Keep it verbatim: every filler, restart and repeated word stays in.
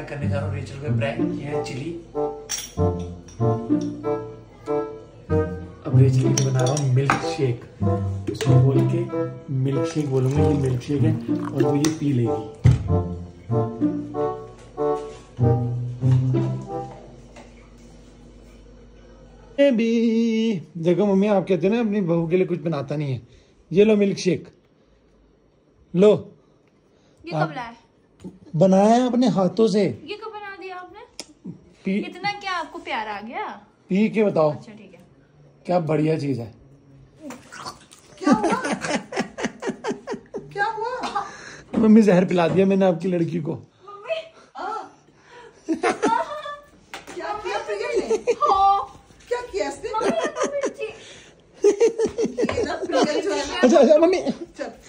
मैं करने जा रहा हूँ रेचल पे प्रैंक। ये है चिली। अब रेचल के लिए बना रहा हूँ मिल्क शेक। उसको बोल के मिल्क शेक बोलूंगा, ये मिल्क शेक है और वो ये पी लेगी। भी देखो मम्मी, आप कहते हैं ना अपनी बहू के लिए कुछ बनाता नहीं है। ये लो मिल्क शेक लो। ये कब लाए? बनाया है अपने हाथों से। ये कब बना दिया आपने? पी इतना क्या आपको प्यार आ गया? पी के बताओ। अच्छा ठीक है। क्या बढ़िया चीज है। क्या हुआ? क्या हुआ? मम्मी जहर पिला दिया मैंने आपकी लड़की को। मम्मी क्या किया प्रिया ने? क्या किया इसने? मम्मी ये ना प्रिया जो है ना। अच्छा अच्छा मम्मी चल